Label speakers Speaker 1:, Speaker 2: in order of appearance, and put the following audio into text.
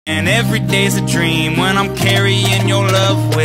Speaker 1: And every day's a dream when I'm carrying your love